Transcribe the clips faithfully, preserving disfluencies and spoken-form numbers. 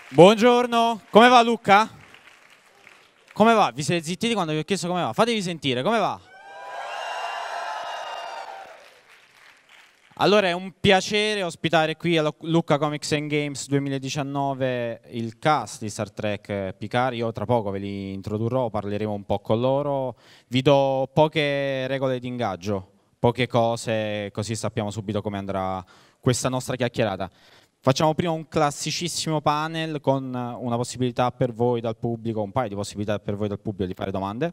Buongiorno, come va Luca? Come va? Vi siete zittiti quando vi ho chiesto come va? Fatevi sentire, come va? Allora è un piacere ospitare qui alla Lucca Comics and Games duemiladiciannove il cast di Star Trek Picard. Io tra poco ve li introdurrò, parleremo un po' con loro. Vi do poche regole di ingaggio, poche cose, così sappiamo subito come andrà questa nostra chiacchierata. Facciamo prima un classicissimo panel con una possibilità per voi dal pubblico, un paio di possibilità per voi dal pubblico di fare domande.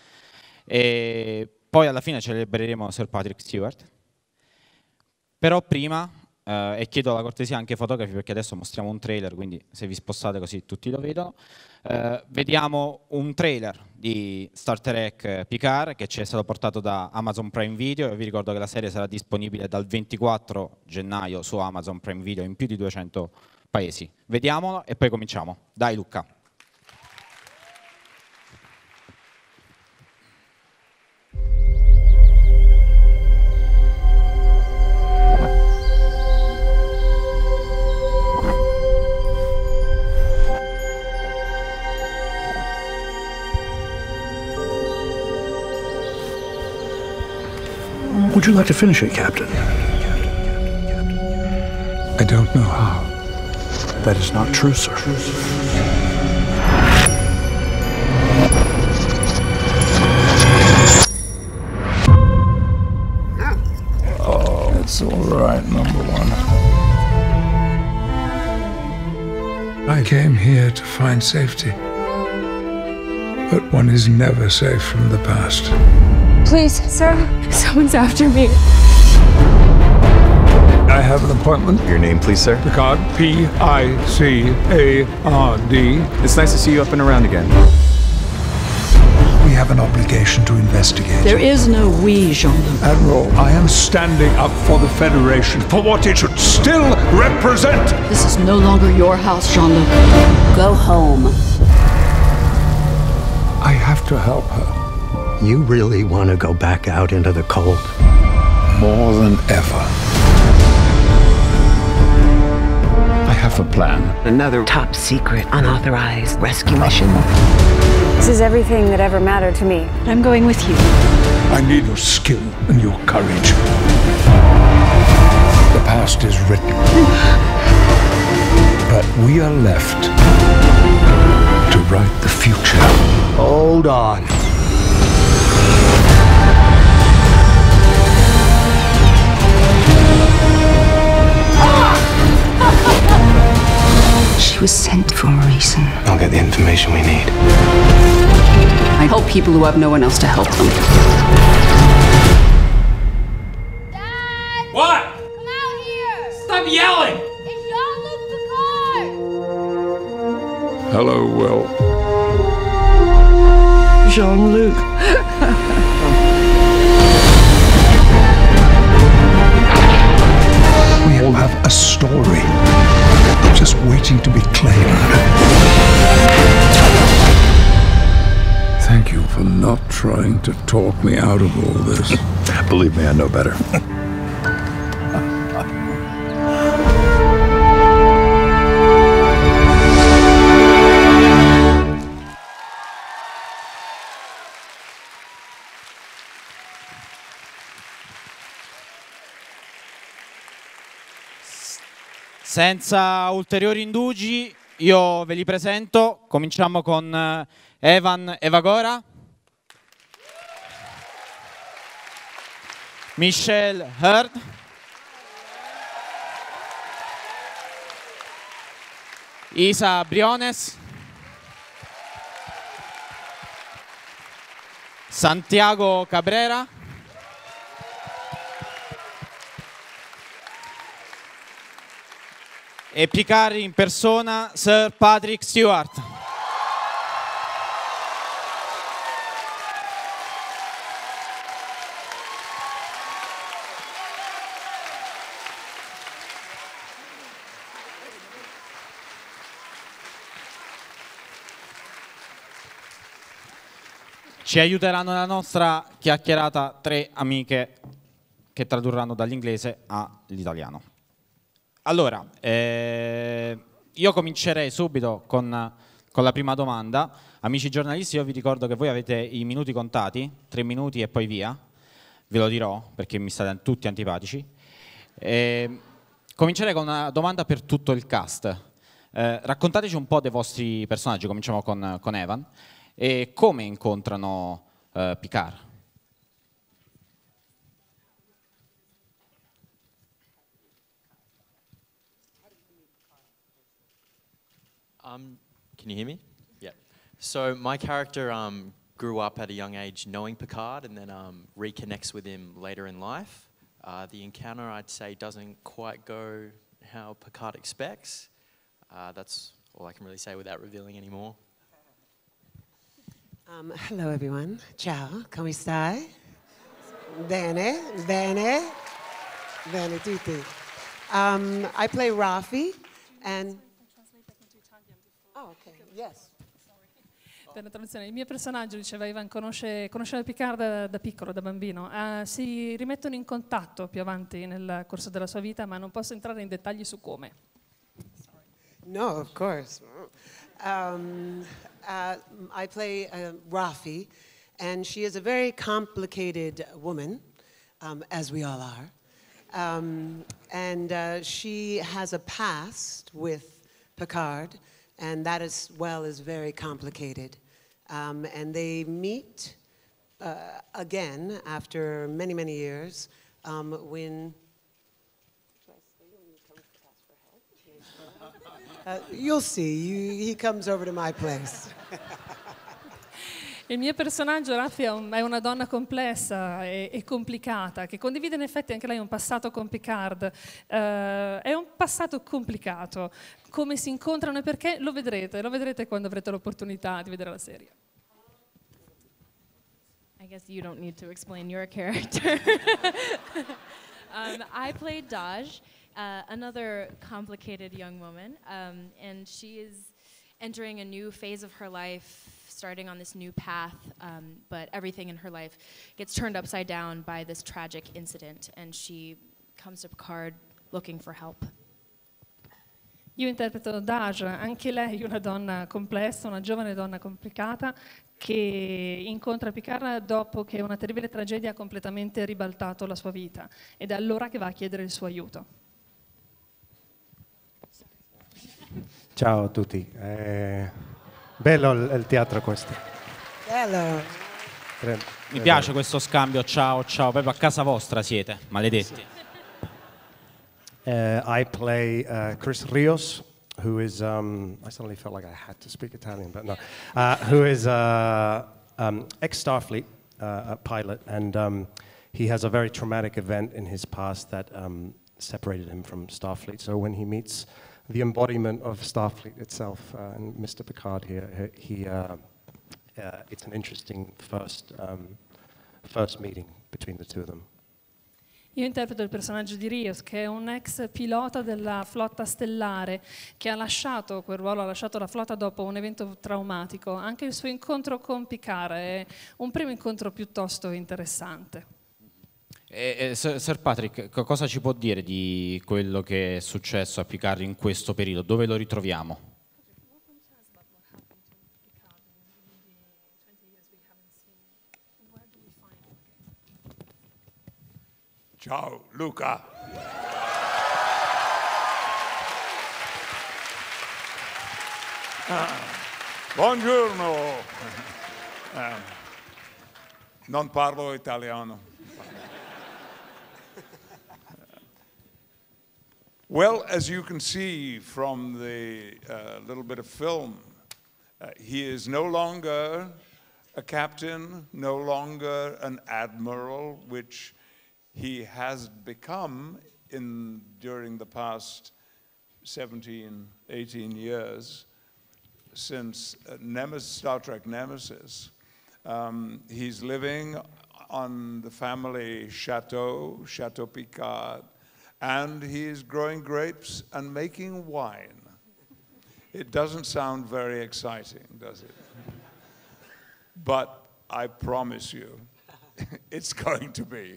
E poi alla fine celebreremo Sir Patrick Stewart. Però prima, eh, e chiedo la cortesia anche ai fotografi perché adesso mostriamo un trailer, quindi se vi spostate così tutti lo vedono, eh, vediamo un trailer di Star Trek Picard che ci è stato portato da Amazon Prime Video. Io vi ricordo che la serie sarà disponibile dal ventiquattro gennaio su Amazon Prime Video in più di duecento paesi. Vediamolo e poi cominciamo. Dai Luca. Would you like to finish it, Captain? I don't know how. That is not true, sir. Oh, it's all right, number one. I came here to find safety. But one is never safe from the past. Please, sir, someone's after me. I have an appointment. Your name, please, sir? Picard, P I C A R D. It's nice to see you up and around again. We have an obligation to investigate. There is no we, Jean-Luc. Admiral, I am standing up for the Federation, for what it should still represent. This is no longer your house, Jean-Luc. Go home. I have to help her. You really want to go back out into the cold? More than ever. I have a plan. Another top secret, unauthorized rescue mission. This is everything that ever mattered to me. I'm going with you. I need your skill and your courage. The past is written. But we are left to write the future. Hold on. She was sent for a reason. I'll get the information we need. I help people who have no one else to help them. Dad! What? Come out here! Stop yelling! It's Jean-Luc Picard! Hello, Will. Jean-Luc. We have a story just waiting to be claimed. Thank you for not trying to talk me out of all this. Believe me, I know better. Senza ulteriori indugi, io ve li presento. Cominciamo con Evan Evagora, Michelle Hurd, Isa Briones, Santiago Cabrera, e Picard in persona, Sir Patrick Stewart. Ci aiuteranno nella nostra chiacchierata tre amiche che tradurranno dall'inglese all'italiano. Allora, eh, io comincerei subito con, con la prima domanda. Amici giornalisti, io vi ricordo che voi avete i minuti contati, tre minuti e poi via. Ve lo dirò perché mi state tutti antipatici. E comincerei con una domanda per tutto il cast. Eh, raccontateci un po' dei vostri personaggi, cominciamo con, con Evan, e come incontrano eh, Picard. Um, can you hear me? Yeah. So my character um, grew up at a young age knowing Picard and then um, reconnects with him later in life. Uh, the encounter, I'd say, doesn't quite go how Picard expects. Uh, that's all I can really say without revealing any more. Um, hello, everyone. Ciao, come stai? Bene, bene, bene tutti. Um, I play Rafi, and... Oh, okay, yes. Per la traduzione, il mio personaggio, diceva Ivan, conosce, conosceva Picard da, da piccolo, da bambino. Uh, si rimettono in contatto più avanti nel corso della sua vita, ma non posso entrare in dettagli su come. No, of course. Um, uh, I play uh, Rafi, and she is a very complicated woman, um, as we all are. Um, and uh, she has a past with Picard, and that as well is very complicated. Um, and they meet uh, again after many, many years um, when... Uh, you'll see, you, he comes over to my place. Il mio personaggio, Raffi, è, un, è una donna complessa e, e complicata, che condivide in effetti anche lei un passato con Picard. Uh, è un passato complicato. Come si incontrano e perché lo vedrete, lo vedrete quando avrete l'opportunità di vedere la serie. I guess you don't need to explain your character. um, I played Daj, uh, another complicated young woman, um, and she is entering a new phase of her life, starting on this new path, um, but everything in her life gets turned upside down by this tragic incident, and she comes to Picard looking for help. Io interpreto Daj, anche lei una donna complessa, una giovane donna complicata che incontra Picard dopo che una terribile tragedia ha completamente ribaltato la sua vita, ed è allora che va a chiedere il suo aiuto. Ciao a tutti. Eh, bello il, il teatro questo. Bello. Mi piace questo scambio, ciao, ciao, proprio a casa vostra siete, maledetti. Uh, I play uh, Chris Rios, who is, um, I suddenly felt like I had to speak Italian, but no, uh, who is uh, um, ex-Starfleet uh, a pilot, and um, he has a very traumatic event in his past that um, separated him from Starfleet. So when he meets the embodiment of Starfleet itself, uh, and Mister Picard here, he, uh, uh, it's an interesting first, um, first meeting between the two of them. Io interpreto il personaggio di Rios, che è un ex pilota della flotta stellare, che ha lasciato quel ruolo, ha lasciato la flotta dopo un evento traumatico. Anche il suo incontro con Picard è un primo incontro piuttosto interessante. E, e, Sir Patrick, cosa ci può dire di quello che è successo a Picard in questo periodo? Dove lo ritroviamo? Ciao Luca. Ah, buongiorno. Eh, non parlo italiano. Well, as you can see from the uh, little bit of film, uh, he is no longer a captain, no longer an admiral, which he has become in during the past seventeen, eighteen years since uh, Nemesis, Star Trek Nemesis. Um, he's living on the family chateau, Chateau Picard, and he's growing grapes and making wine. It doesn't sound very exciting, does it? But I promise you, it's going to be.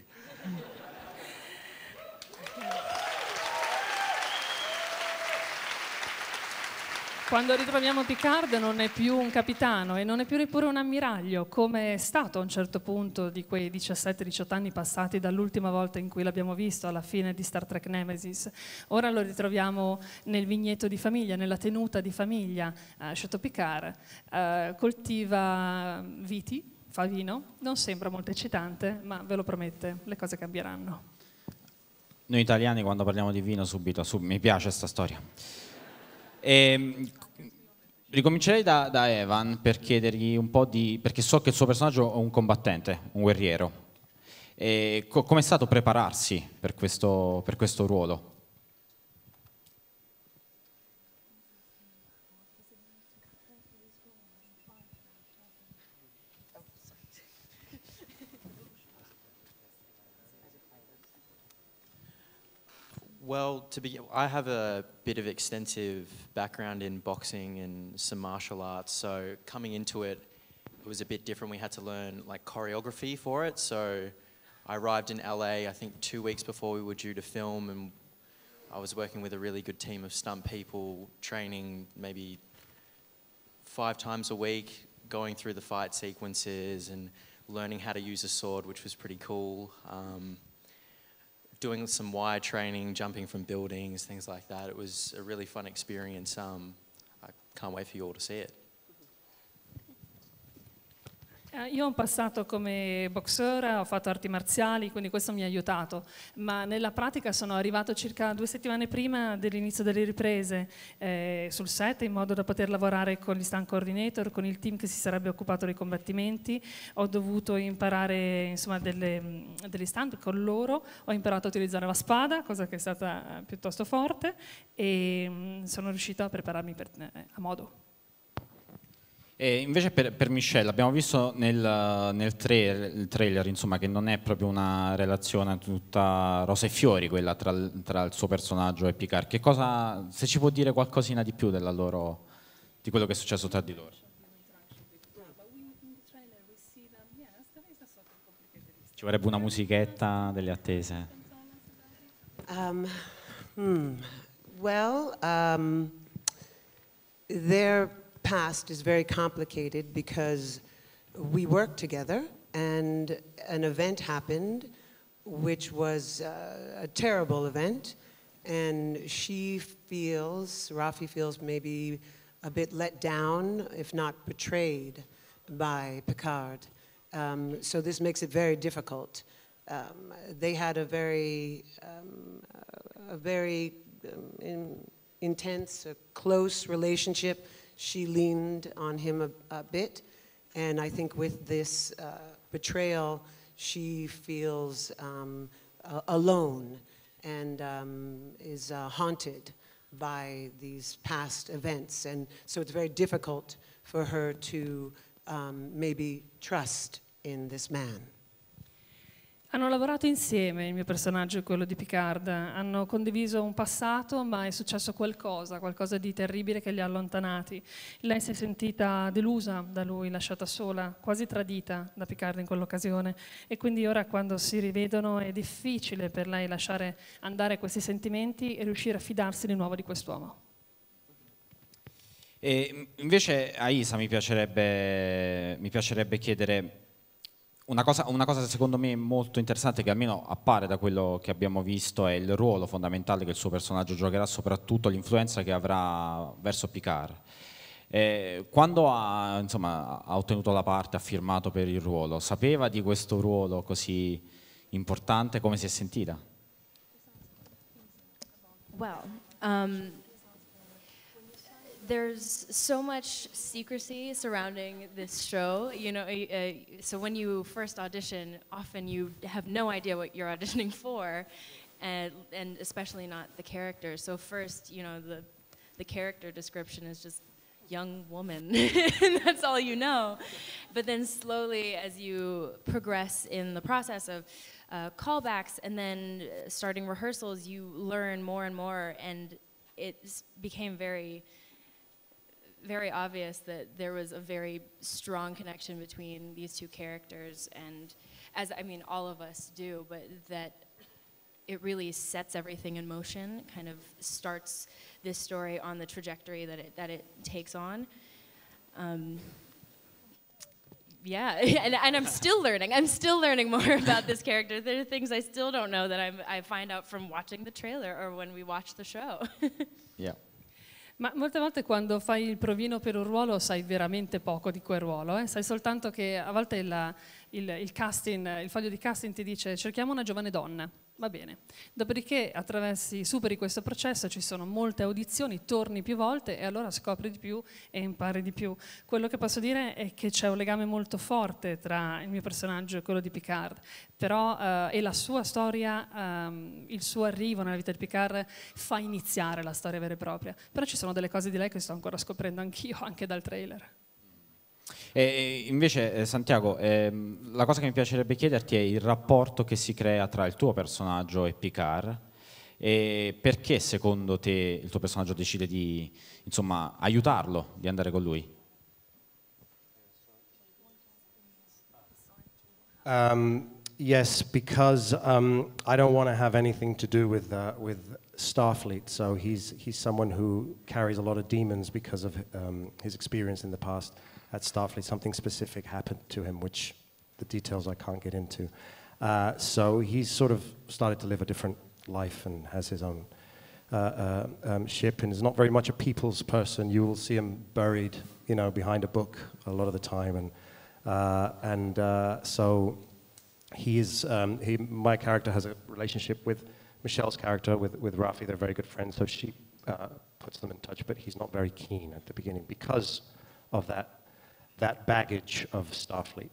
Quando ritroviamo Picard non è più un capitano e non è più neppure un ammiraglio, come è stato a un certo punto di quei diciassette diciotto anni passati dall'ultima volta in cui l'abbiamo visto alla fine di Star Trek Nemesis. Ora lo ritroviamo nel vigneto di famiglia, nella tenuta di famiglia. Uh, Chateau Picard uh, coltiva viti, fa vino, non sembra molto eccitante, ma ve lo promette, le cose cambieranno. Noi italiani quando parliamo di vino subito, sub, mi piace questa storia. E, ricomincerei da, da Evan per chiedergli un po' di... perché so che il suo personaggio è un combattente, un guerriero. E co- come è stato prepararsi per questo, per questo ruolo? Well, to be, I have a bit of extensive background in boxing and some martial arts, so coming into it, it was a bit different. We had to learn like choreography for it. So I arrived in L A, I think two weeks before we were due to film, and I was working with a really good team of stunt people, training maybe five times a week, going through the fight sequences and learning how to use a sword, which was pretty cool. Um, doing some wire training, jumping from buildings, things like that. It was a really fun experience. Um, I can't wait for you all to see it. Io ho un passato come boxer, ho fatto arti marziali, quindi questo mi ha aiutato, ma nella pratica sono arrivato circa due settimane prima dell'inizio delle riprese eh, sul set, in modo da poter lavorare con gli stunt coordinator, con il team che si sarebbe occupato dei combattimenti. Ho dovuto imparare insomma delle, degli stunt con loro, ho imparato a utilizzare la spada, cosa che è stata piuttosto forte, e mh, sono riuscita a prepararmi per, eh, a modo. E invece per, per Michelle abbiamo visto nel, nel trailer, trailer insomma, che non è proprio una relazione tutta rosa e fiori quella tra, tra il suo personaggio e Picard. Che cosa, se ci può dire qualcosina di più della loro, di quello che è successo tra di loro? Ci vorrebbe una musichetta delle attese. Um, hmm. Well, um, their past is very complicated because we worked together and an event happened which was uh, a terrible event, and she feels, Rafi feels maybe a bit let down, if not betrayed, by Picard. Um, so this makes it very difficult. Um, they had a very, um, a very um, in, intense, a close relationship. She leaned on him a, a bit, and I think with this uh, betrayal, she feels um, uh, alone and um, is uh, haunted by these past events. And so it's very difficult for her to um, maybe trust in this man. Hanno lavorato insieme, il mio personaggio e quello di Picard, hanno condiviso un passato, ma è successo qualcosa, qualcosa di terribile che li ha allontanati. Lei si è sentita delusa da lui, lasciata sola, quasi tradita da Picard in quell'occasione, e quindi ora quando si rivedono è difficile per lei lasciare andare questi sentimenti e riuscire a fidarsi di nuovo di quest'uomo. E invece a Isa mi piacerebbe, mi piacerebbe chiedere Una cosa, una cosa secondo me molto interessante, che almeno appare da quello che abbiamo visto, è il ruolo fondamentale che il suo personaggio giocherà, soprattutto l'influenza che avrà verso Picard. Eh, quando ha, insomma, ha ottenuto la parte, ha firmato per il ruolo, sapeva di questo ruolo così importante? Come si è sentita? Well, um, there's so much secrecy surrounding this show, you know, uh, so when you first audition, often you have no idea what you're auditioning for, and, and especially not the character. So first, you know, the, the character description is just young woman, and that's all you know. But then slowly, as you progress in the process of uh, callbacks and then starting rehearsals, you learn more and more, and it became very very obvious that there was a very strong connection between these two characters, and as I mean all of us do, but that it really sets everything in motion, kind of starts this story on the trajectory that it, that it takes on. Um, yeah, and, and I'm still learning. I'm still learning more about this character. There are things I still don't know that I'm, I find out from watching the trailer or when we watch the show. Yeah. Ma molte volte quando fai il provino per un ruolo sai veramente poco di quel ruolo, eh? Sai soltanto che a volte il, il, il casting, il foglio di casting ti dice cerchiamo una giovane donna, va bene. Dopodiché attraversi, superi questo processo, ci sono molte audizioni, torni più volte e allora scopri di più e impari di più. Quello che posso dire è che c'è un legame molto forte tra il mio personaggio e quello di Picard, però eh, e la sua storia, ehm, il suo arrivo nella vita di Picard fa iniziare la storia vera e propria. Però ci sono delle cose di lei che sto ancora scoprendo anch'io, anche dal trailer. E invece eh, Santiago, ehm, la cosa che mi piacerebbe chiederti è il rapporto che si crea tra il tuo personaggio e Picard e perché secondo te il tuo personaggio decide di, insomma, aiutarlo, di andare con lui? Um, yes, because um, I don't want to have anything to do with uh, with Starfleet. So he's he's someone who carries a lot of demons because of um, his experience in the past at Starfleet. Something specific happened to him, which the details I can't get into. Uh, so he's sort of started to live a different life and has his own uh, uh, um, ship, and is not very much a people's person. You will see him buried, you know, behind a book a lot of the time, and uh, and uh, so he is. Um, he, my character has a relationship with Michelle's character, with with Rafi. They're very good friends, so she uh, puts them in touch. But he's not very keen at the beginning because of that that baggage of Starfleet.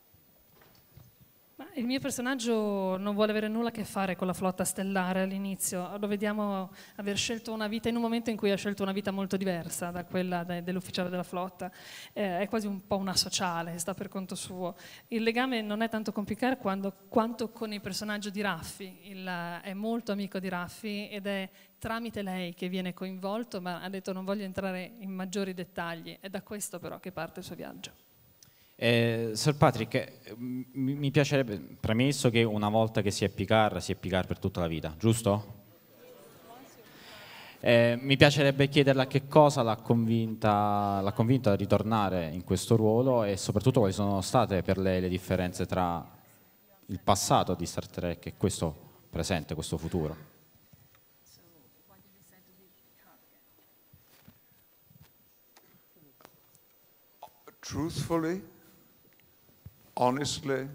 Ma il mio personaggio non vuole avere nulla a che fare con la flotta stellare all'inizio. Lo vediamo aver scelto una vita in un momento in cui ha scelto una vita molto diversa da quella de- dell'ufficiale della flotta. Eh, è quasi un po' una sociale, sta per conto suo. Il legame non è tanto con Picard quando, quanto con il personaggio di Raffi. Il, è molto amico di Raffi ed è tramite lei che viene coinvolto, ma ha detto non voglio entrare in maggiori dettagli. È da questo però che parte il suo viaggio. Eh, Sir Patrick, mi, mi piacerebbe, premesso che una volta che si è Picard, si è Picard per tutta la vita, giusto? Eh, mi piacerebbe chiederle a che cosa l'ha convinta, l'ha convinta a ritornare in questo ruolo e soprattutto quali sono state per lei le differenze tra il passato di Star Trek e questo presente, questo futuro. Truthfully, honestly,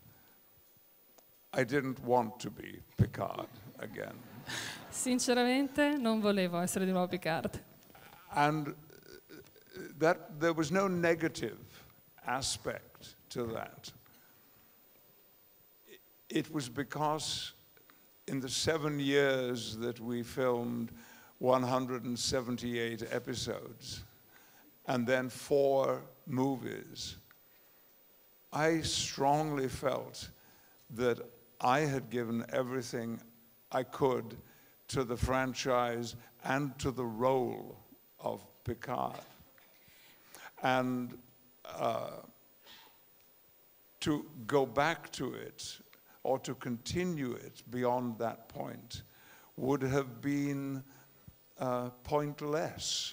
I didn't want to be Picard again. Sinceramente non volevo essere di nuovo Picard. And that there was no negative aspect to that. It was because in the seven years that we filmed one hundred seventy-eight episodes and then four movies, I strongly felt that I had given everything I could to the franchise and to the role of Picard. And uh, to go back to it or to continue it beyond that point would have been uh, pointless.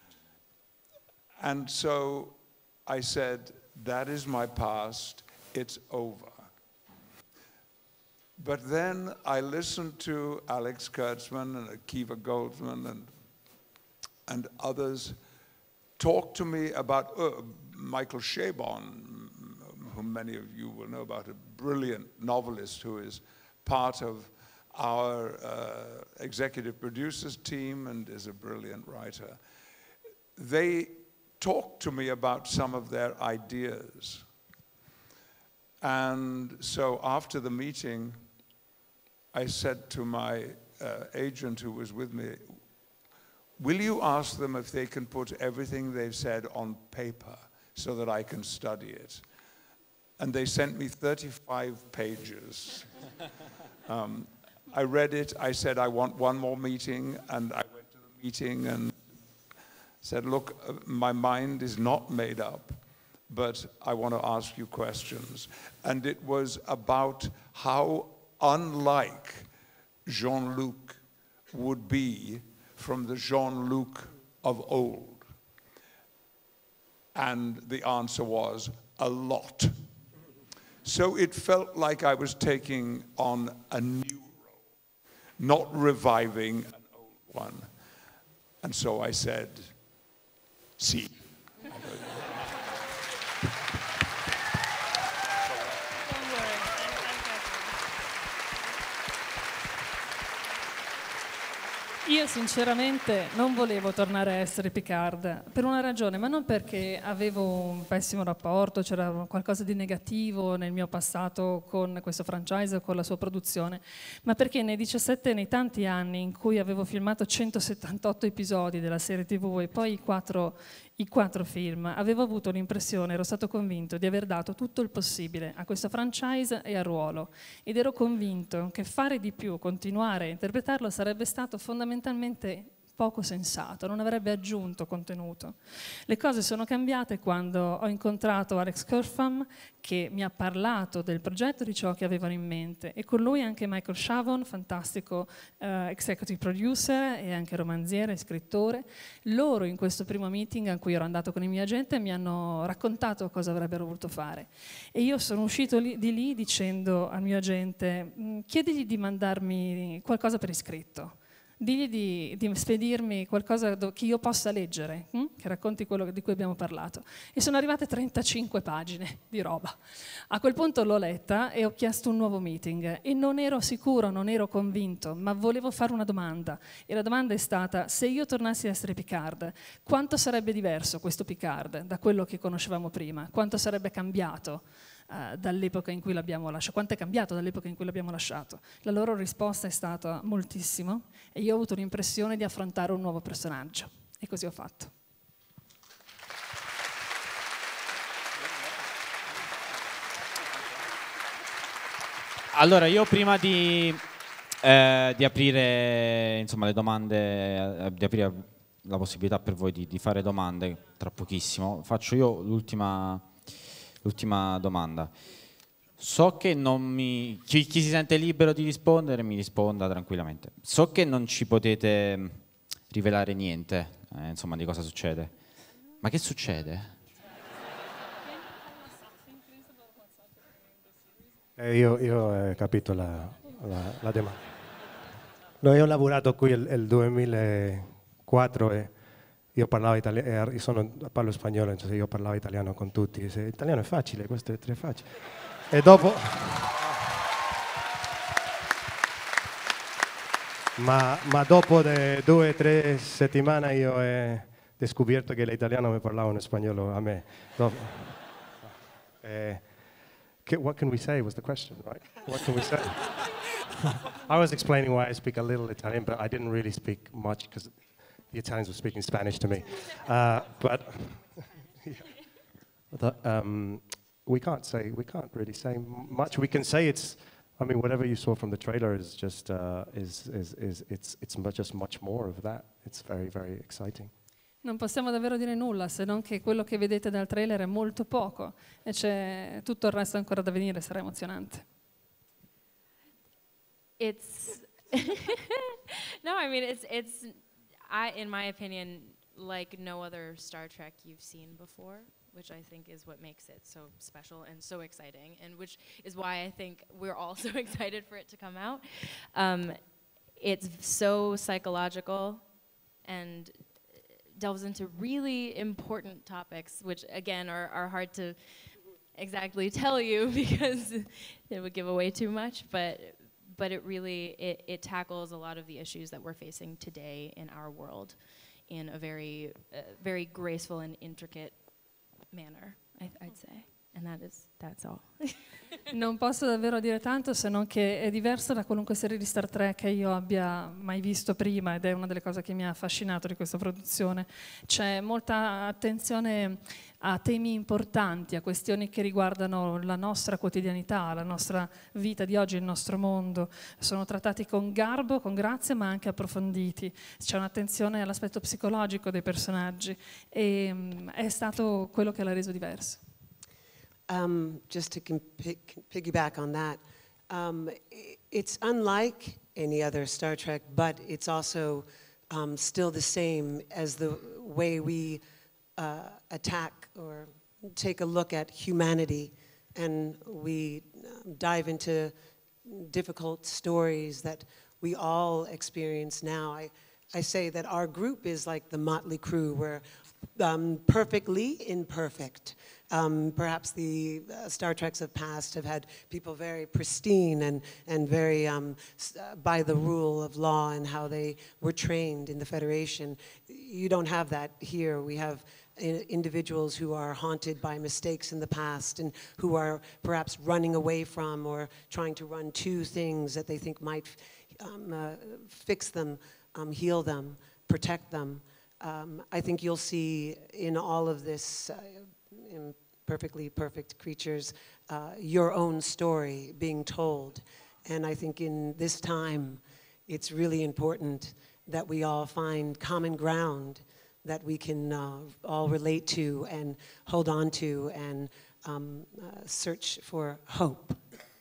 And so I said, that is my past, it's over. But then I listened to Alex Kurtzman and Akiva Goldsman and, and others talk to me about uh, Michael Chabon, whom many of you will know about, a brilliant novelist who is part of our uh, executive producers team and is a brilliant writer. They talked to me about some of their ideas. And so after the meeting, I said to my uh, agent who was with me, will you ask them if they can put everything they've said on paper so that I can study it? And they sent me thirty-five pages. um, I read it, I said I want one more meeting, and I went to the meeting and said, look, uh, my mind is not made up, but I want to ask you questions. And it was about how unlike Jean-Luc would be from the Jean-Luc of old. And the answer was a lot. So it felt like I was taking on a new role, not reviving an old one. And so I said, sì. Io sinceramente non volevo tornare a essere Picard per una ragione, ma non perché avevo un pessimo rapporto, c'era qualcosa di negativo nel mio passato con questo franchise o con la sua produzione, ma perché nei diciassette, nei tanti anni in cui avevo filmato centosettantotto episodi della serie tivù e poi i quattro, i quattro film, avevo avuto l'impressione, ero stato convinto di aver dato tutto il possibile a questo franchise e al ruolo, ed ero convinto che fare di più, continuare a interpretarlo sarebbe stato fondamentalmente poco sensato, non avrebbe aggiunto contenuto. Le cose sono cambiate quando ho incontrato Alex Kurtzman, che mi ha parlato del progetto, di ciò che avevano in mente, e con lui anche Michael Chavon, fantastico uh, executive producer e anche romanziere e scrittore. Loro in questo primo meeting a cui ero andato con il mio agente mi hanno raccontato cosa avrebbero voluto fare, e io sono uscito lì, di lì dicendo al mio agente: chiedigli di mandarmi qualcosa per iscritto, digli di, di spedirmi qualcosa che io possa leggere, hm? che racconti quello di cui abbiamo parlato. E sono arrivate trentacinque pagine di roba. A quel punto l'ho letta e ho chiesto un nuovo meeting e non ero sicuro, non ero convinto, ma volevo fare una domanda, e la domanda è stata: se io tornassi a essere Picard, quanto sarebbe diverso questo Picard da quello che conoscevamo prima? Quanto sarebbe cambiato Uh, dall'epoca in cui l'abbiamo lasciato? Quanto è cambiato dall'epoca in cui l'abbiamo lasciato? La loro risposta è stata moltissimo, e io ho avuto l'impressione di affrontare un nuovo personaggio, e così ho fatto. Allora, io prima di, eh, di aprire insomma le domande, eh, di aprire la possibilità per voi di, di fare domande tra pochissimo, faccio io l'ultima L'ultima domanda. So che non mi... Chi, chi si sente libero di rispondere mi risponda tranquillamente. So che non ci potete rivelare niente, eh, insomma, di cosa succede. Ma che succede? Eh, io, io ho capito la, la, la domanda. No, io ho lavorato qui nel duemilaquattro e io parlavo italiano, io sono, parlo spagnolo, cioè io parlavo italiano con tutti. Dice, italiano è facile, questo è tre facile. E dopo... ma, ma dopo de due o tre settimane io ho scoperto che l'italiano mi parlava in spagnolo a me. Dopo, eh, what can we say was the question, right? What can we say? I was explaining why I speak a little Italian, but I didn't really speak much because the Italians were speaking Spanish to me. Uh, but yeah. the, um, we can't say, we can't really say much. We can say it's, I mean, whatever you saw from the trailer is just, uh, is, is, is, it's, it's just much more of that. It's very, very exciting. Non possiamo davvero dire nulla, se non che quello che vedete dal trailer è molto poco, e c'è tutto il resto ancora da venire, sarà emozionante. It's, no, I mean, it's, it's, I, in my opinion, like no other Star Trek you've seen before, which I think is what makes it so special and so exciting, and which is why I think we're all so excited for it to come out. Um, it's so psychological and delves into really important topics, which again are, are hard to exactly tell you because it would give away too much, but but it really, it, it tackles a lot of the issues that we're facing today in our world in a very, uh, very graceful and intricate manner, I, I'd say. And that is, that's all. Non posso davvero dire tanto, se non che è diversa da qualunque serie di Star Trek che io abbia mai visto prima, ed è una delle cose che mi ha affascinato di questa produzione. C'è molta attenzione a temi importanti, a questioni che riguardano la nostra quotidianità, la nostra vita di oggi, il nostro mondo. Sono trattati con garbo, con grazia, ma anche approfonditi. C'è un'attenzione all'aspetto psicologico dei personaggi, e um, è stato quello che l'ha reso diverso. Um, just to piggyback on that, um, it's unlike any other Star Trek, but it's also um, still the same as the way we uh, attack or take a look at humanity, and we dive into difficult stories that we all experience now. I, I say that our group is like the Motley Crue. We're um, perfectly imperfect. Um, perhaps the uh, Star Treks of past have had people very pristine and, and very um, uh, by the rule of law and how they were trained in the Federation. You don't have that here. We have individuals who are haunted by mistakes in the past and who are perhaps running away from or trying to run to things that they think might um, uh, fix them, um, heal them, protect them. Um, I think you'll see in all of this uh, in Perfectly Perfect Creatures uh, your own story being told. And I think in this time it's really important that we all find common ground that we can uh, all relate to and hold on to and um, uh, search for hope.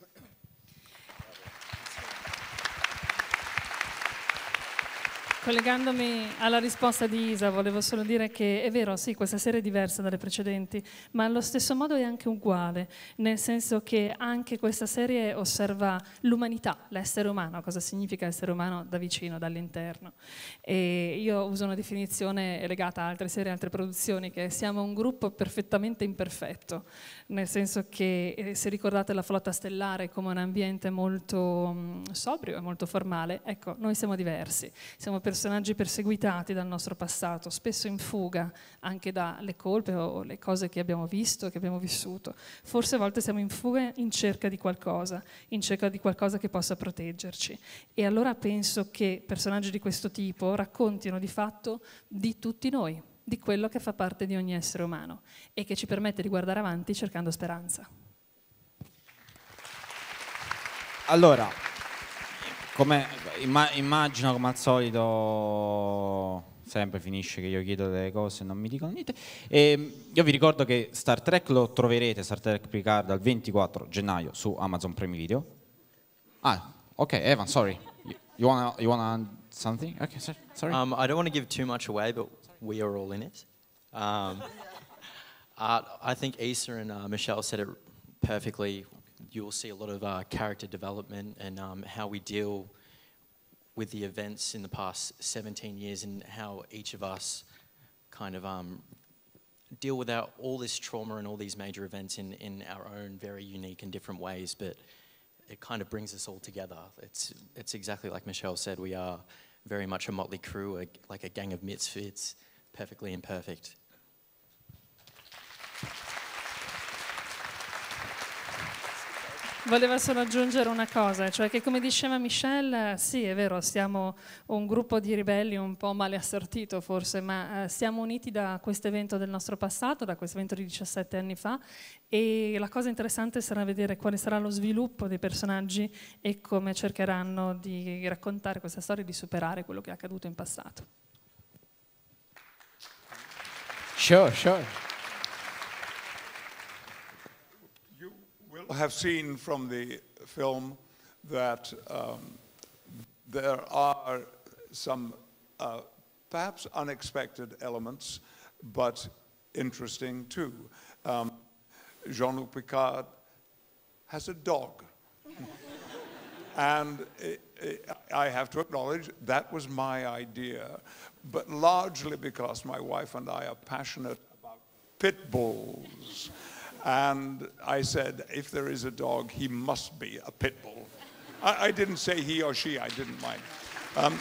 Collegandomi alla risposta di Isa, volevo solo dire che è vero, sì, questa serie è diversa dalle precedenti, ma allo stesso modo è anche uguale, nel senso che anche questa serie osserva l'umanità, l'essere umano, cosa significa essere umano da vicino, dall'interno. E io uso una definizione legata a altre serie, altre produzioni, che siamo un gruppo perfettamente imperfetto, nel senso che se ricordate la Flotta Stellare come un ambiente molto um, sobrio e molto formale, ecco, noi siamo diversi, siamo personaggi perseguitati dal nostro passato, spesso in fuga anche dalle colpe o le cose che abbiamo visto, che abbiamo vissuto. Forse a volte siamo in fuga in cerca di qualcosa, in cerca di qualcosa che possa proteggerci. E allora penso che personaggi di questo tipo raccontino di fatto di tutti noi, di quello che fa parte di ogni essere umano e che ci permette di guardare avanti cercando speranza. Allora, come, imma, immagino come al solito sempre finisce che io chiedo delle cose e non mi dicono niente. E io vi ricordo che Star Trek lo troverete, Star Trek Picard, dal ventiquattro gennaio su Amazon Prime Video. Ah, ok, Evan, sorry. You, you wanna you wanna add something? Okay, sorry. Um, I don't want to give too much away, but we are all in it. Um, uh, I think Issa and uh, Michelle said it perfectly. You'll see a lot of uh, character development and um, how we deal with the events in the past seventeen years and how each of us kind of um, deal with our, all this trauma and all these major events in, in our own very unique and different ways, but it kind of brings us all together. It's, it's exactly like Michelle said, we are very much a motley crew, a, like a gang of misfits, perfectly imperfect. Volevo solo aggiungere una cosa, cioè che come diceva Michelle, sì è vero, siamo un gruppo di ribelli un po' male assortito forse, ma eh, siamo uniti da questo evento del nostro passato, da questo evento di diciassette anni fa, e la cosa interessante sarà vedere quale sarà lo sviluppo dei personaggi e come cercheranno di raccontare questa storia e di superare quello che è accaduto in passato. Sure, sure. Have seen from the film that um, there are some uh, perhaps unexpected elements, but interesting too. Um, Jean-Luc Picard has a dog. And it, it, I have to acknowledge that was my idea, but largely because my wife and I are passionate about pit bulls. And I said, if there is a dog, he must be a pit bull. I, I didn't say he or she, I didn't mind. Um,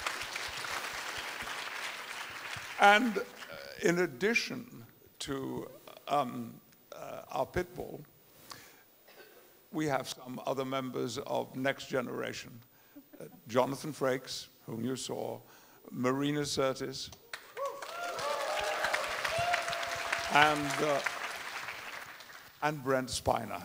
and in addition to um, uh, our pit bull, we have some other members of Next Generation. Uh, Jonathan Frakes, whom you saw, Marina Sirtis, and uh, and Brent Spiner,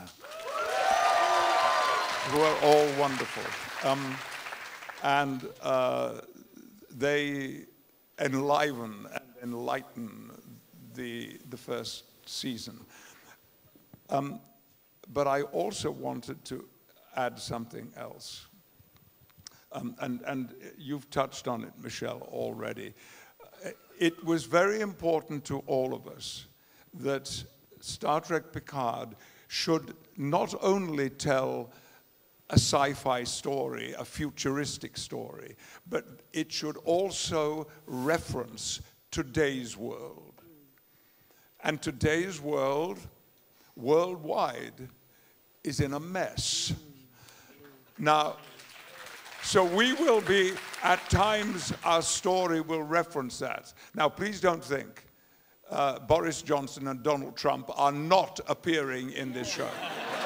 who are all wonderful. Um, and uh, they enliven and enlighten the, the first season. Um, but I also wanted to add something else. um, and, and you've touched on it, Michelle, already. It was very important to all of us that Star Trek Picard should not only tell a sci-fi story, a futuristic story, but it should also reference today's world. And today's world, worldwide, is in a mess. Now, so we will be, at times, our story will reference that. Now, please don't think uh, Boris Johnson and Donald Trump are not appearing in this show.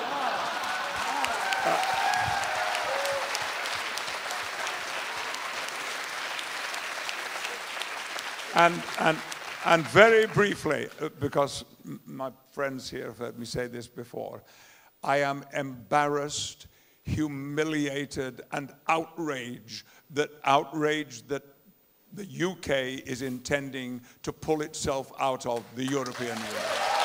Uh, and, and, and very briefly, because my friends here have heard me say this before, I am embarrassed, humiliated and outraged that outrage that the U K is intending to pull itself out of the European Union.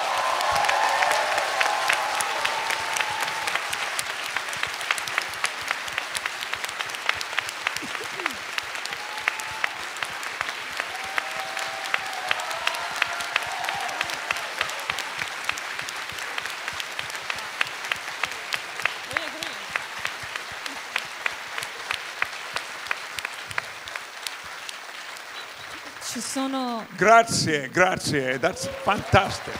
Ci sono... Grazie, grazie, that's fantastic.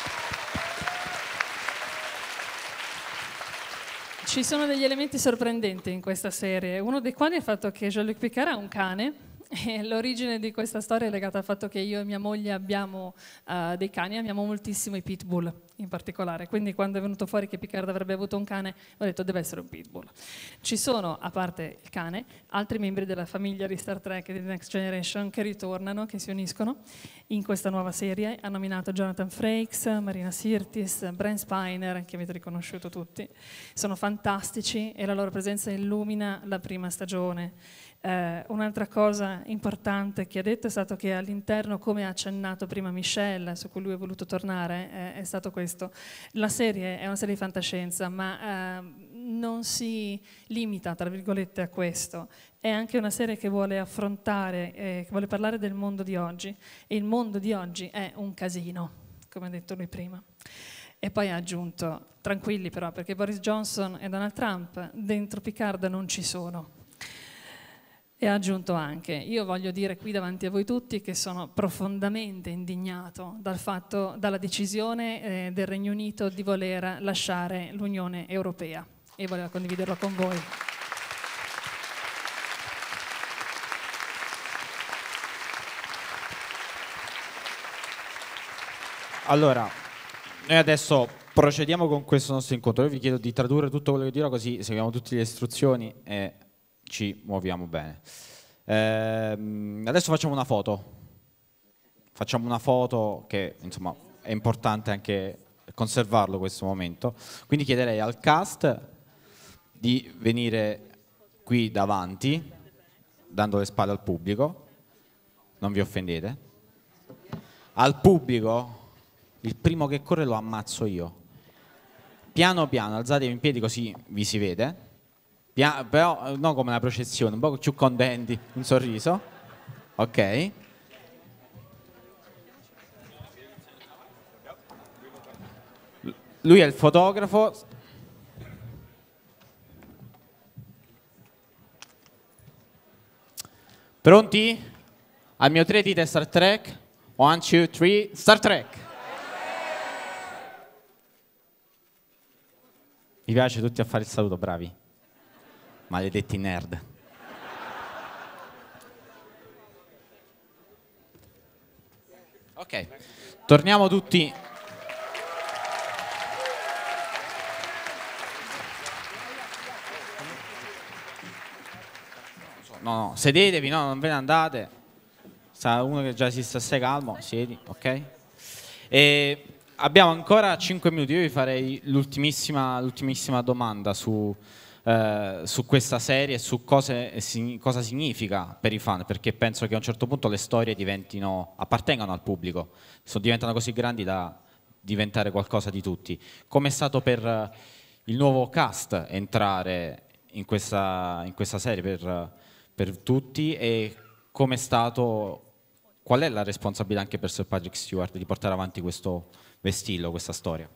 Ci sono degli elementi sorprendenti in questa serie, uno dei quali è il fatto che Jean-Luc Picard ha un cane. E l'origine di questa storia è legata al fatto che io e mia moglie abbiamo uh, dei cani, amiamo moltissimo i pitbull in particolare, quindi quando è venuto fuori che Picard avrebbe avuto un cane ho detto deve essere un pitbull. Ci sono, a parte il cane, altri membri della famiglia di Star Trek e di Next Generation che ritornano, che si uniscono in questa nuova serie. Ha nominato Jonathan Frakes, Marina Sirtis, Brent Spiner, che avete riconosciuto tutti. Sono fantastici e la loro presenza illumina la prima stagione. Eh, un'altra cosa importante che ha detto è stato che all'interno, come ha accennato prima Michelle, su cui lui è voluto tornare, eh, è stato questo. La serie è una serie di fantascienza, ma eh, non si limita, tra virgolette, a questo. È anche una serie che vuole affrontare, eh, che vuole parlare del mondo di oggi, e il mondo di oggi è un casino, come ha detto lui prima. E poi ha aggiunto, tranquilli però, perché Boris Johnson e Donald Trump dentro Picard non ci sono. E ha aggiunto anche, io voglio dire qui davanti a voi tutti che sono profondamente indignato dal fatto, dalla decisione eh, del Regno Unito di voler lasciare l'Unione Europea e volevo condividerlo con voi. Allora, noi adesso procediamo con questo nostro incontro. Io vi chiedo di tradurre tutto quello che dirò, così seguiamo tutte le istruzioni e ci muoviamo bene. Eh, adesso facciamo una foto. Facciamo una foto che, insomma, è importante anche conservarlo questo momento. Quindi chiederei al cast di venire qui davanti, dando le spalle al pubblico. Non vi offendete. Al pubblico, il primo che corre lo ammazzo io. Piano piano, alzatevi in piedi così vi si vede. Pia- però non come una processione, un po' più con denti, un sorriso. Ok. Lui è il fotografo. Pronti? Al mio tre dite Star Trek. One, two, three, Star Trek. Mi piace tutti a fare il saluto, bravi. Maledetti nerd. Ok, torniamo tutti. No, no, sedetevi, no, non ve ne andate. Sta uno che già si sta assai calmo, siedi, ok? E abbiamo ancora cinque minuti, io vi farei l'ultimissima, l'ultimissima domanda su, eh, su questa serie e su cose, cosa significa per i fan, perché penso che a un certo punto le storie diventino, appartengano al pubblico, so, diventano così grandi da diventare qualcosa di tutti. Come è stato per il nuovo cast entrare in questa, in questa serie per, per tutti, e come è stato, qual è la responsabilità anche per Sir Patrick Stewart di portare avanti questo vestillo, questa storia?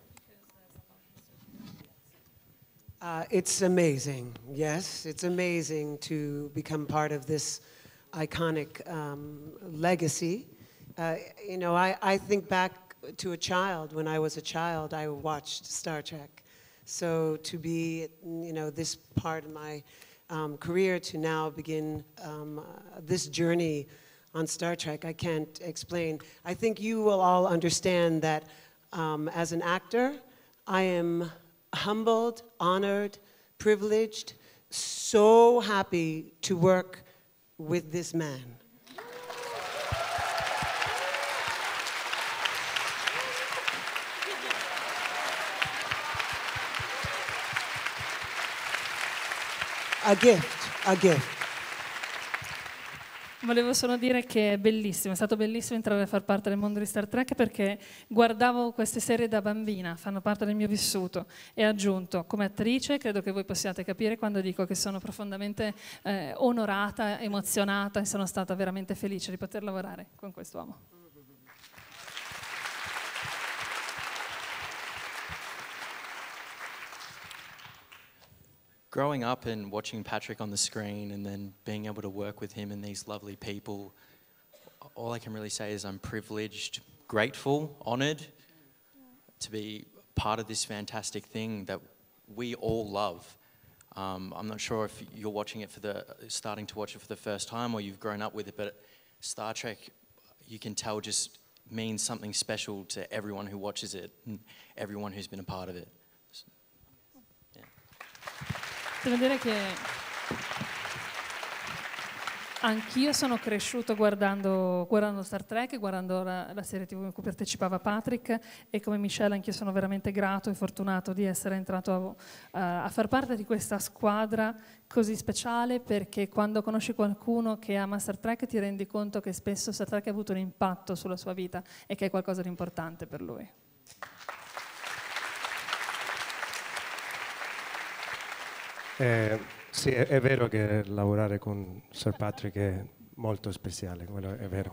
Uh, it's amazing, yes, it's amazing to become part of this iconic um, legacy. Uh, you know, I, I think back to a child. When I was a child, I watched Star Trek. So to be, you know, this part of my um, career to now begin um, uh, this journey on Star Trek, I can't explain. I think you will all understand that um, as an actor, I am humbled, honored, privileged, so happy to work with this man. A gift, a gift. Volevo solo dire che è bellissimo, è stato bellissimo entrare a far parte del mondo di Star Trek, perché guardavo queste serie da bambina, fanno parte del mio vissuto, e aggiunto, come attrice credo che voi possiate capire quando dico che sono profondamente eh, onorata, emozionata, e sono stata veramente felice di poter lavorare con quest'uomo. Growing up and watching Patrick on the screen and then being able to work with him and these lovely people, all I can really say is I'm privileged, grateful, honoured to be part of this fantastic thing that we all love. Um, I'm not sure if you're watching it for the, starting to watch it for the first time or you've grown up with it, but Star Trek, you can tell, just means something special to everyone who watches it and everyone who's been a part of it. Devo dire che anch'io sono cresciuto guardando, guardando Star Trek, guardando la, la serie tivù in cui partecipava Patrick, e come Michelle anch'io sono veramente grato e fortunato di essere entrato a, a far parte di questa squadra così speciale, perché quando conosci qualcuno che ama Star Trek ti rendi conto che spesso Star Trek ha avuto un impatto sulla sua vita e che è qualcosa di importante per lui. Eh, sì, è, è vero che lavorare con Sir Patrick è molto speciale, quello è vero.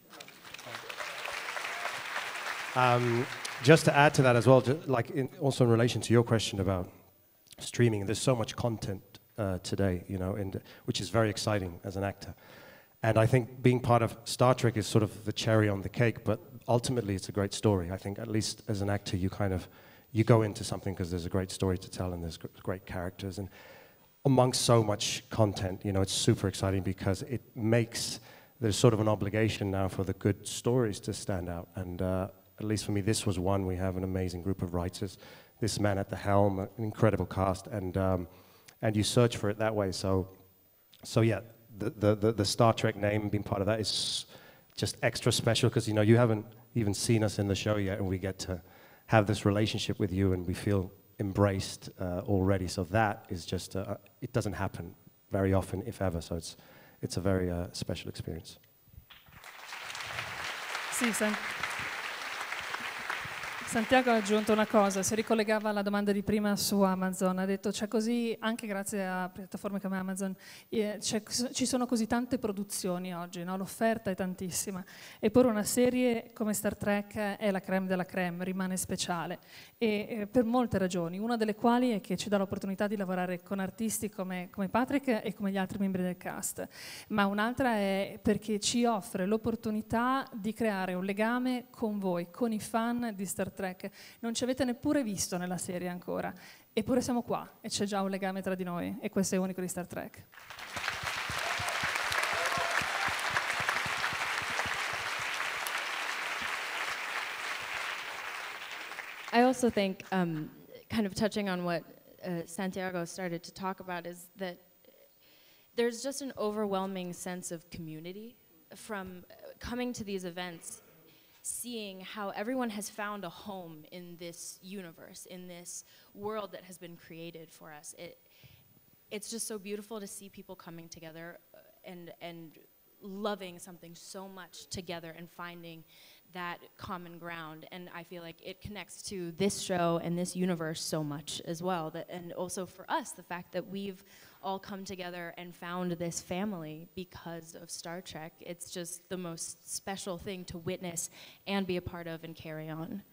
Um, just to add to that as well, just like in, also in relation to your question about streaming, there's so much content uh, today, you know, and, which is very exciting as an actor. And I think being part of Star Trek is sort of the cherry on the cake, but ultimately it's a great story. I think at least as an actor, you kind of you go into something because there's a great story to tell and there's great characters. And amongst so much content, you know, it's super exciting because it makes, there's sort of an obligation now for the good stories to stand out. And uh, at least for me, this was one. We have an amazing group of writers, this man at the helm, an incredible cast, and um, and you search for it that way. So, so yeah, the, the, the, the Star Trek name, being part of that is just extra special because, you know, you haven't even seen us in the show yet, and we get to have this relationship with you, and we feel embraced uh, already. So that is just, uh, it doesn't happen very often, if ever. So it's, it's a very uh, special experience. Sì, San- Santiago ha aggiunto una cosa, si ricollegava alla domanda di prima su Amazon, ha detto c'è così, anche grazie a piattaforme come Amazon, eh, ci sono così tante produzioni oggi, no? L'offerta è tantissima, eppure una serie come Star Trek è la creme della creme, rimane speciale, e eh, per molte ragioni, una delle quali è che ci dà l'opportunità di lavorare con artisti come, come Patrick e come gli altri membri del cast, ma un'altra è perché ci offre l'opportunità di creare un legame con voi, con i fan di Star Trek. Non ci avete neppure visto nella serie ancora, eppure siamo qua e c'è già un legame tra di noi, e questo è unico di Star Trek. I also think, um, kind of touching on what uh, Santiago started to talk about, is that there's just an overwhelming sense of community from coming to these events, seeing how everyone has found a home in this universe, in this world that has been created for us. It, it's just so beautiful to see people coming together and, and loving something so much together and finding that common ground. And I feel like it connects to this show and this universe so much as well. That, and also for us, the fact that we've all come together and found this family because of Star Trek. It's just the most special thing to witness and be a part of and carry on.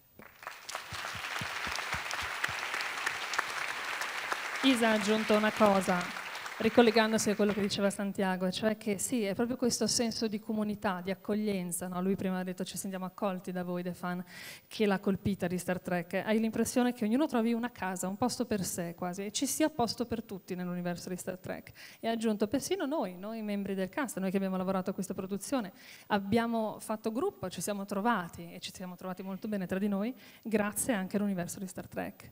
Isa ha aggiunto una cosa, ricollegandosi a quello che diceva Santiago, cioè che sì, è proprio questo senso di comunità, di accoglienza, no? Lui prima ha detto ci sentiamo accolti da voi, dei fan, che l'ha colpita di Star Trek. Hai l'impressione che ognuno trovi una casa, un posto per sé quasi, e ci sia posto per tutti nell'universo di Star Trek. E ha aggiunto persino noi, noi membri del cast, noi che abbiamo lavorato a questa produzione, abbiamo fatto gruppo, ci siamo trovati e ci siamo trovati molto bene tra di noi, grazie anche all'universo di Star Trek.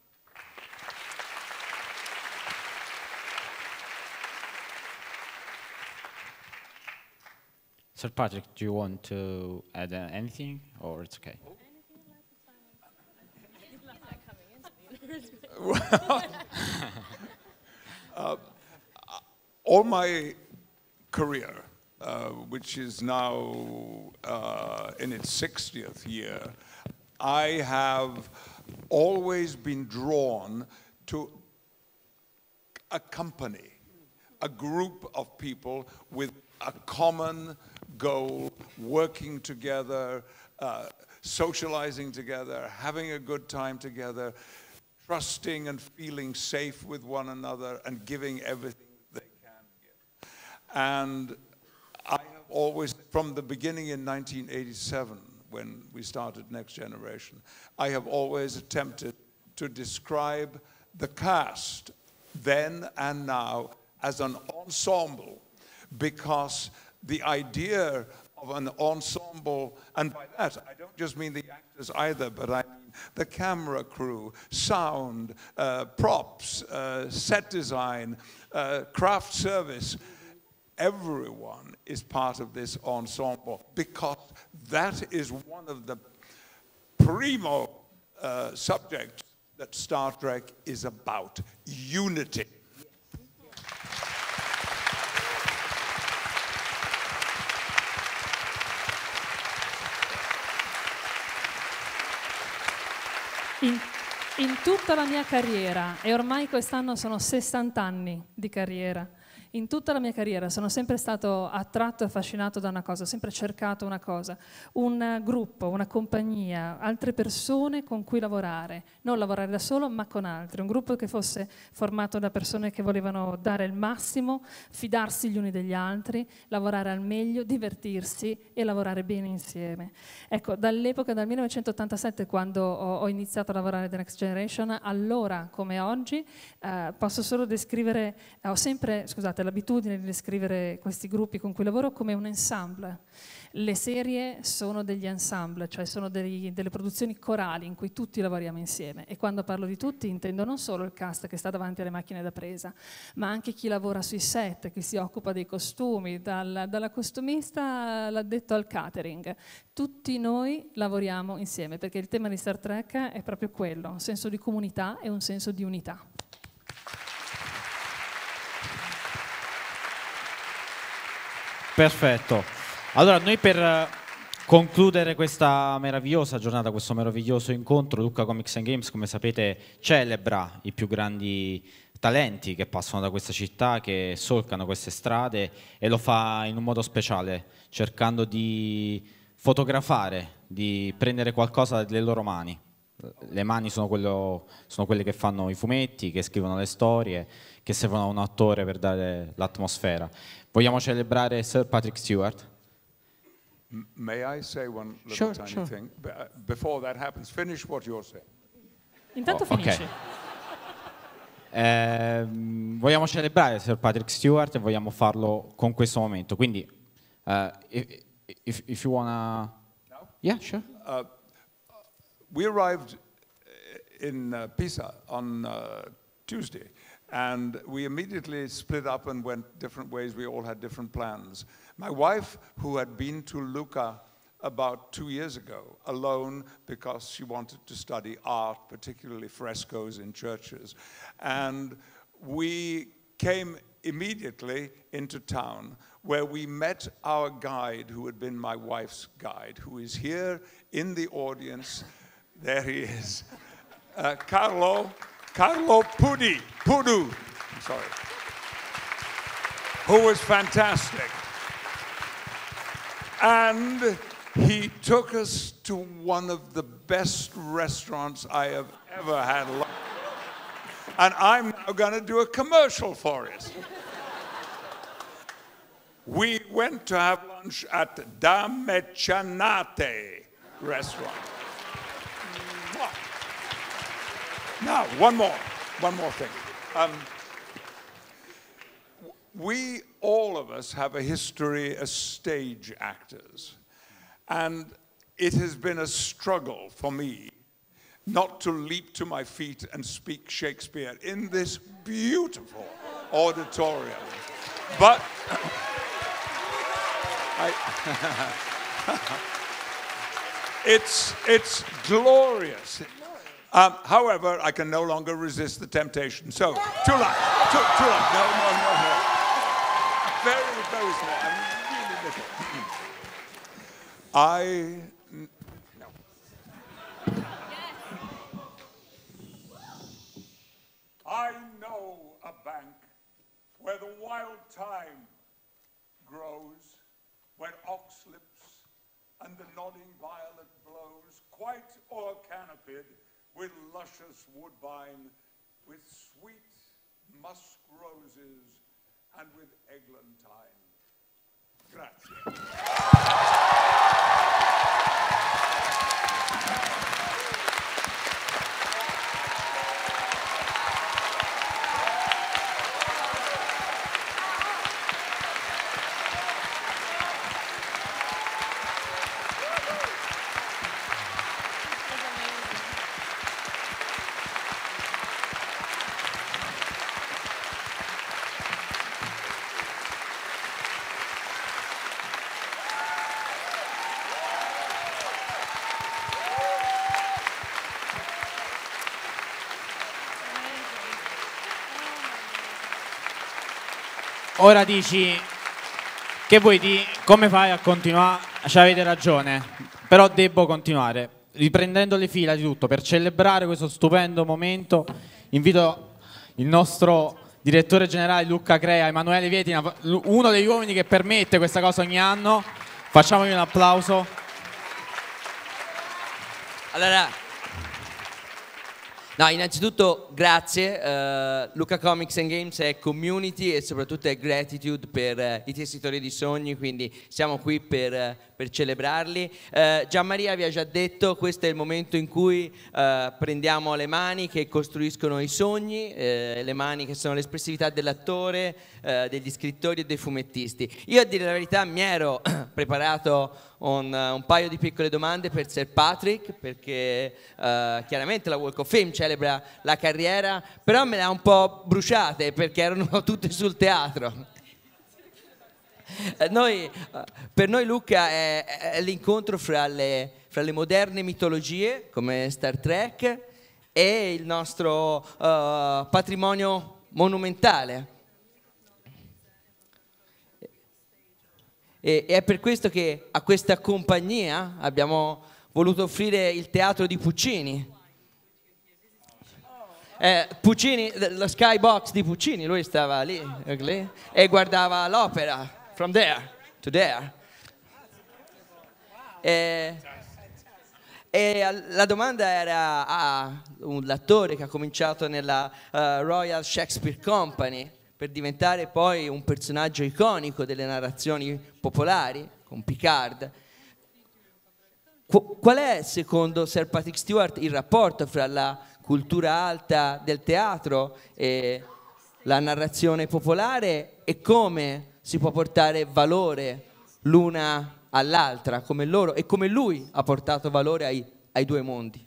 Sir Patrick, do you want to add uh, anything, or it's okay? Well, uh, all my career, uh, which is now uh, in its sixtieth year, I have always been drawn to a company, a group of people with a common goal, working together, uh, socializing together, having a good time together, trusting and feeling safe with one another, and giving everything they can give. And I have always, from the beginning in nineteen eighty-seven, when we started Next Generation, I have always attempted to describe the cast, then and now, as an ensemble, because the idea of an ensemble, and by that I don't just mean the actors either, but I mean the camera crew, sound, uh, props, uh, set design, uh, craft service, everyone is part of this ensemble, because that is one of the primo uh, subjects that Star Trek is about, unity. In, in tutta la mia carriera, e ormai quest'anno sono sessanta anni di carriera, in tutta la mia carriera sono sempre stato attratto e affascinato da una cosa, ho sempre cercato una cosa, un gruppo, una compagnia, altre persone con cui lavorare, non lavorare da solo ma con altri, un gruppo che fosse formato da persone che volevano dare il massimo, fidarsi gli uni degli altri, lavorare al meglio, divertirsi e lavorare bene insieme. Ecco, dall'epoca, dal millenovecentottantasette, quando ho, ho iniziato a lavorare The Next Generation, allora come oggi, eh, posso solo descrivere, eh, ho sempre, scusate, l'abitudine di descrivere questi gruppi con cui lavoro come un ensemble. Le serie sono degli ensemble, cioè sono dei, delle produzioni corali in cui tutti lavoriamo insieme, e quando parlo di tutti intendo non solo il cast che sta davanti alle macchine da presa, ma anche chi lavora sui set, chi si occupa dei costumi, dal, dalla costumista all'addetto al catering. Tutti noi lavoriamo insieme, perché il tema di Star Trek è proprio quello, un senso di comunità e un senso di unità. Perfetto. Allora, noi per concludere questa meravigliosa giornata, questo meraviglioso incontro, Lucca Comics and Games, come sapete, celebra i più grandi talenti che passano da questa città, che solcano queste strade, e lo fa in un modo speciale, cercando di fotografare, di prendere qualcosa dalle loro mani. Le mani sono, quello, sono quelle che fanno i fumetti, che scrivono le storie, che servono a un attore per dare l'atmosfera. Vogliamo celebrare Sir Patrick Stewart? M- May I say one little Sure, tiny sure. thing? B- uh, Before that happens, finish what you're saying. Intanto Oh, finisci. Okay. Eh, vogliamo celebrare Sir Patrick Stewart e vogliamo farlo con questo momento. Quindi, uh, if, if, if you wanna... No? Yeah, sure. Uh, we arrived in uh, Pisa on uh, Tuesday, and we immediately split up and went different ways. We all had different plans. My wife, who had been to Lucca about two years ago, alone because she wanted to study art, particularly frescoes in churches, and we came immediately into town, where we met our guide, who had been my wife's guide, who is here in the audience. There he is. Uh, Carlo, Carlo Pudi, Pudu. sorry, who was fantastic. And he took us to one of the best restaurants I have ever had. And I'm now going to do a commercial for it. We went to have lunch at Da Mecenate restaurant. Now, one more, one more thing. Um, we, all of us, have a history as stage actors. And it has been a struggle for me not to leap to my feet and speak Shakespeare in this beautiful auditorium. But I, it's, it's glorious. Um, however, I can no longer resist the temptation. So, too long, too, too long. No, no, no, no. Very, very small. I'm really little. I, no. I know a bank where the wild thyme grows, where ox lips and the nodding violet blows, quite o'er-canopied with luscious woodbine, with sweet musk roses, and with eglantine. Grazie. Ora dici, che vuoi di come fai a continuare? Cioè, avete ragione, però devo continuare. Riprendendo le fila di tutto, per celebrare questo stupendo momento, invito il nostro direttore generale Luca Crea, Emanuele Vietina, uno degli uomini che permette questa cosa ogni anno. Facciamogli un applauso. Allora, no, innanzitutto grazie, uh, Lucca Comics and Games è community e soprattutto è gratitude per uh, i tessitori di sogni, quindi siamo qui per, uh, per celebrarli. Uh, Gianmaria vi ha già detto, questo è il momento in cui uh, prendiamo le mani che costruiscono i sogni, uh, le mani che sono l'espressività dell'attore, uh, degli scrittori e dei fumettisti. Io a dire la verità mi ero preparato Un, un paio di piccole domande per Sir Patrick, perché uh, chiaramente la Walk of Fame celebra la carriera, però me le ha un po' bruciate perché erano tutte sul teatro. Noi, uh, per noi Luca è, è l'incontro fra le, fra le moderne mitologie come Star Trek e il nostro uh, patrimonio monumentale. E è per questo che a questa compagnia abbiamo voluto offrire il teatro di Puccini. Eh, Puccini, lo skybox di Puccini, lui stava lì, lì e guardava l'opera, from there to there. E, e la domanda era a un attore che ha cominciato nella uh, Royal Shakespeare Company, per diventare poi un personaggio iconico delle narrazioni popolari, con Picard. Qu- qual è, secondo Sir Patrick Stewart, il rapporto fra la cultura alta del teatro e la narrazione popolare e come si può portare valore l'una all'altra, come loro, e come lui ha portato valore ai, ai due mondi?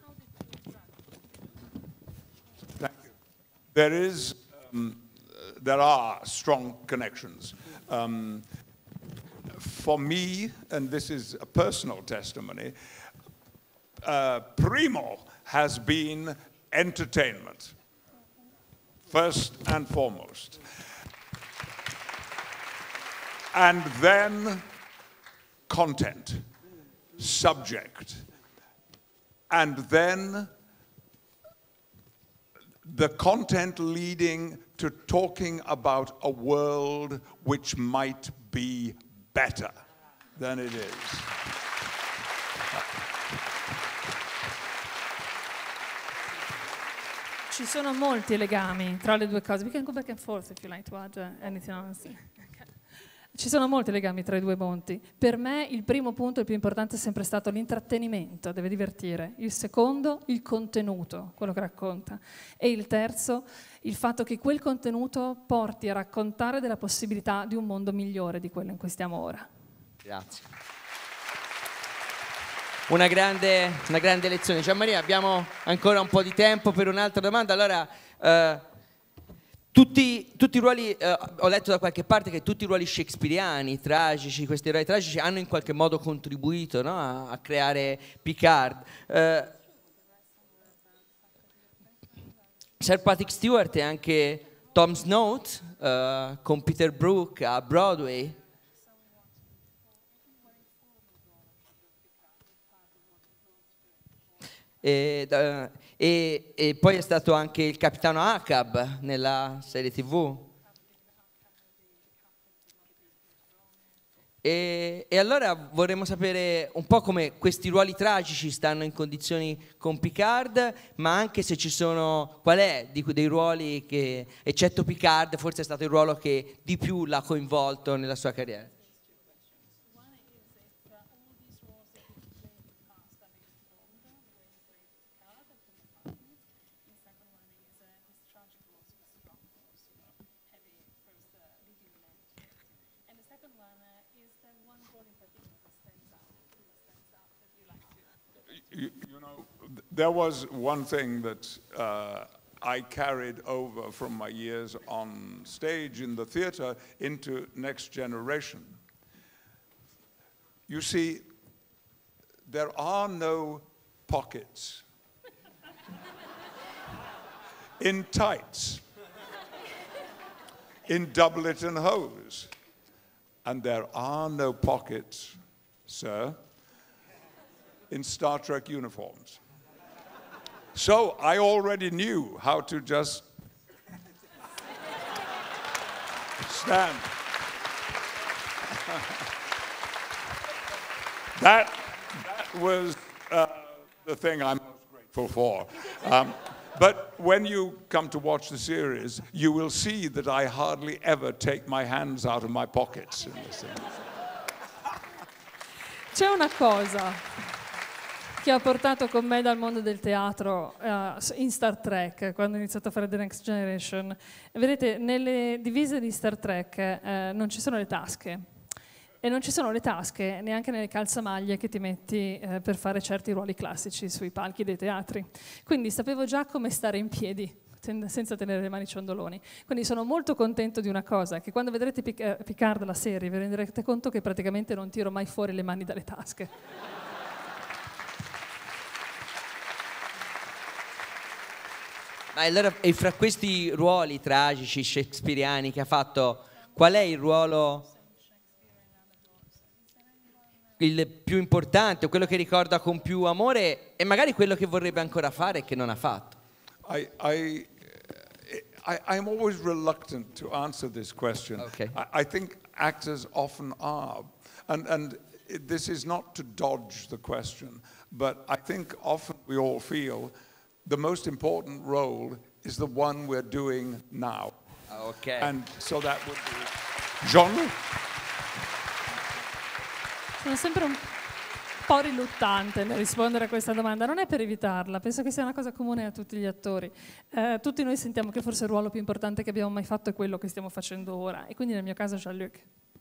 Thank you. There is... Um, There are strong connections. Um, for me, and this is a personal testimony, uh, primo has been entertainment, first and foremost. And then content, subject, and then the content leading to talking about a world which might be better than it is. Ci sono molti legami tra le due cose. We can go back and forth if you like to add uh, anything else. Ci sono molti legami tra i due monti. Per me il primo punto, il più importante, è sempre stato l'intrattenimento, deve divertire. Il secondo, il contenuto, quello che racconta. E il terzo, il fatto che quel contenuto porti a raccontare della possibilità di un mondo migliore di quello in cui stiamo ora. Grazie. Una grande, una grande lezione. Gianmaria, abbiamo ancora un po' di tempo per un'altra domanda. Allora, eh, tutti, tutti i ruoli, eh, ho letto da qualche parte che tutti i ruoli shakespeariani, tragici, questi eroi tragici, hanno in qualche modo contribuito, no, a, a creare Picard. Eh, Sir Patrick Stewart e anche Tom Snout, eh, con Peter Brook a Broadway. E, uh, e, e poi è stato anche il capitano Ahab nella serie tivù. E, e allora vorremmo sapere un po' come questi ruoli tragici stanno in condizioni con Picard, ma anche se ci sono, qual è di, dei ruoli che, eccetto Picard, forse è stato il ruolo che di più l'ha coinvolto nella sua carriera. You, you know, there was one thing that uh, I carried over from my years on stage in the theater into Next Generation. You see, there are no pockets in tights, in doublet and hose, and there are no pockets, sir, in Star Trek uniforms. So I already knew how to just stand. that, that was uh, the thing I'm most grateful for. Um, but when you come to watch the series, you will see that I hardly ever take my hands out of my pockets in this thing. C'è una cosa che ho portato con me dal mondo del teatro uh, in Star Trek, quando ho iniziato a fare The Next Generation. Vedete, nelle divise di Star Trek uh, non ci sono le tasche, e non ci sono le tasche neanche nelle calzamaglie che ti metti uh, per fare certi ruoli classici sui palchi dei teatri. Quindi sapevo già come stare in piedi, ten- senza tenere le mani ciondoloni. Quindi sono molto contento di una cosa, che quando vedrete Pic- Picard la serie vi renderete conto che praticamente non tiro mai fuori le mani dalle tasche. Ma allora, e fra questi ruoli tragici shakespeariani che ha fatto, qual è il ruolo il più importante, o quello che ricorda con più amore, e magari quello che vorrebbe ancora fare e che non ha fatto? I, I, I, I'm always reluctant to answer this question. Okay. I, I think actors often are. And, and it, this is not to dodge the question, but I think often we all feel the most important role is the one we're doing now. Okay. And so that would be John. Sono sempre un po' riluttante nel rispondere a questa domanda, non è per evitarla, penso che sia una cosa comune a tutti gli attori. Eh, tutti noi sentiamo che forse il ruolo più importante che abbiamo mai fatto è quello che stiamo facendo ora, e quindi nel mio caso Jean-Luc.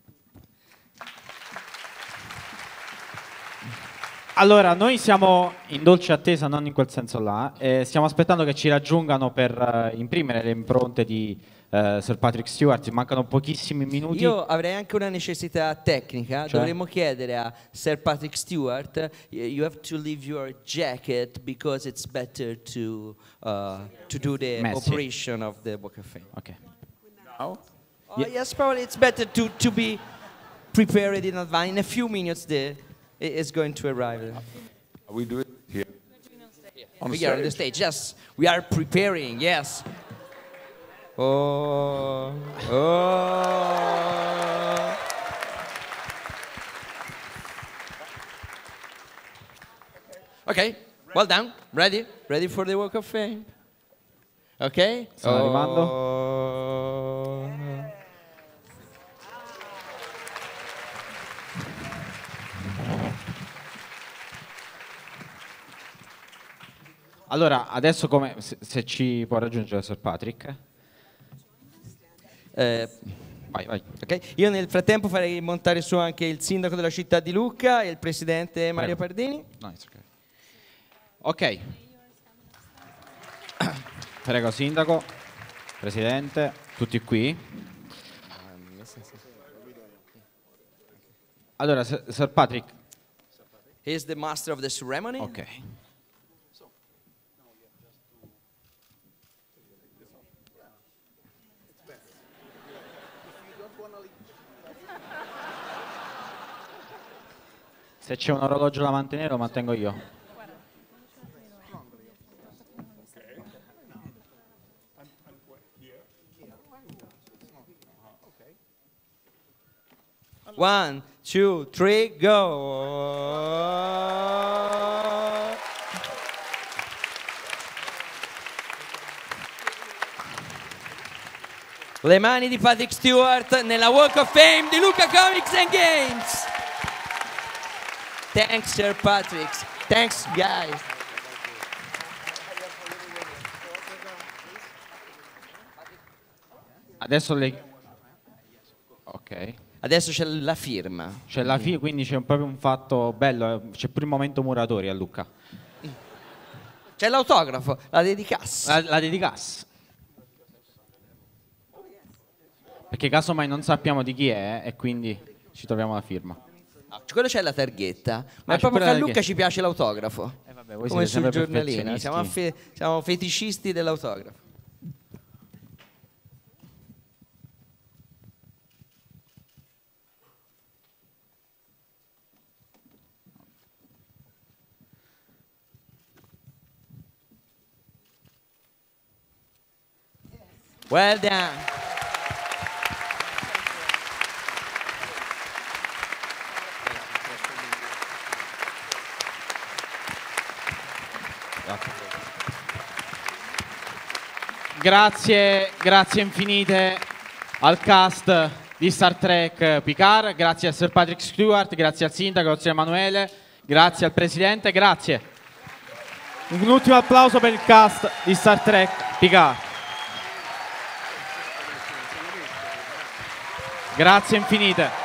Allora, noi siamo in dolce attesa, non in quel senso là, eh, stiamo aspettando che ci raggiungano per uh, imprimere le impronte di uh, Sir Patrick Stewart, mancano pochissimi minuti. Io avrei anche una necessità tecnica, cioè? Dovremmo chiedere a Sir Patrick Stewart, you have to leave your jacket because it's better to, uh, to do the Messi. operation of the Walk of Fame. Okay. Now? Oh, yeah. Yes, probably it's better to, to be prepared in advance. In a few minutes the is going to arrive. We do it here. On we stage. are on the stage, yes. We are preparing, yes. Oh, oh. Okay, well done. Ready? Ready for the Walk of Fame? Ok? Stanno arrivando. Oh. Allora, adesso come, se, se ci può raggiungere Sir Patrick. Eh, vai, vai. Okay. Io nel frattempo farei montare su anche il sindaco della città di Lucca e il presidente Mario Prego. Pardini. No, it's okay. Ok. Prego, sindaco, presidente, tutti qui. Allora, Sir Patrick. He's the master of the ceremony. Ok. Se c'è un orologio da mantenere lo mantengo io. One, two, three, go. Le mani di Patrick Stewart nella Walk of Fame di Lucca Comics and Games. Thanks, Sir Patrick. Thanks, guys. Adesso le... Ok. Adesso c'è la firma. C'è la firma, quindi c'è proprio un fatto bello, c'è pure il momento muratori a Lucca. C'è l'autografo, la dedicasse. La, la dedicasse. Perché casomai non sappiamo di chi è e quindi ci troviamo la firma. No, quello c'è la targhetta, ma Ah, è proprio che a la Lucca targhetta. ci piace l'autografo. Eh, vabbè, voi Come siete sul sempre giornalino, siamo, perfezionisti. affe- siamo feticisti dell'autografo. Well done. Grazie, grazie infinite al cast di Star Trek Picard, grazie a Sir Patrick Stewart, grazie al sindaco, grazie a Emanuele, grazie al presidente, grazie. Un ultimo applauso per il cast di Star Trek Picard. Grazie infinite.